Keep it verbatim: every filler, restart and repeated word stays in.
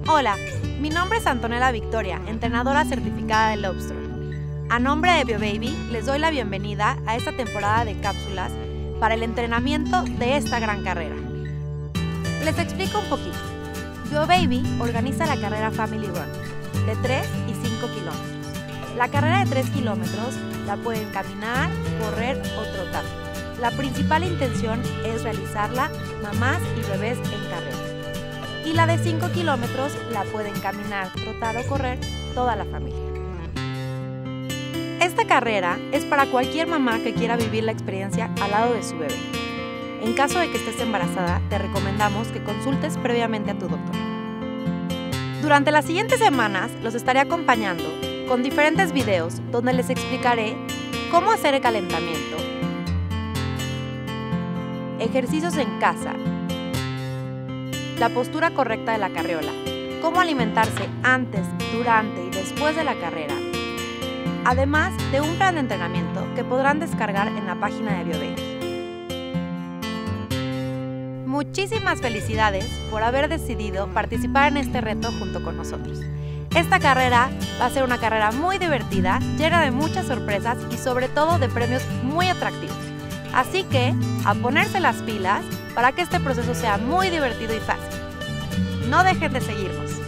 Hola, mi nombre es Antonella Victoria, entrenadora certificada de Lobstrong. A nombre de BioBaby, les doy la bienvenida a esta temporada de cápsulas para el entrenamiento de esta gran carrera. Les explico un poquito. BioBaby organiza la carrera Family Run de tres y cinco kilómetros. La carrera de tres kilómetros la pueden caminar, correr o trotar. La principal intención es realizarla mamás y bebés en carrera. Y la de cinco kilómetros la pueden caminar, trotar o correr toda la familia. Esta carrera es para cualquier mamá que quiera vivir la experiencia al lado de su bebé. En caso de que estés embarazada, te recomendamos que consultes previamente a tu doctor. Durante las siguientes semanas los estaré acompañando con diferentes videos donde les explicaré cómo hacer el calentamiento, ejercicios en casa, la postura correcta de la carriola, cómo alimentarse antes, durante y después de la carrera, además de un plan de entrenamiento que podrán descargar en la página de BioBaby. Muchísimas felicidades por haber decidido participar en este reto junto con nosotros. Esta carrera va a ser una carrera muy divertida, llena de muchas sorpresas y sobre todo de premios muy atractivos. Así que, a ponerse las pilas para que este proceso sea muy divertido y fácil. No dejen de seguirnos.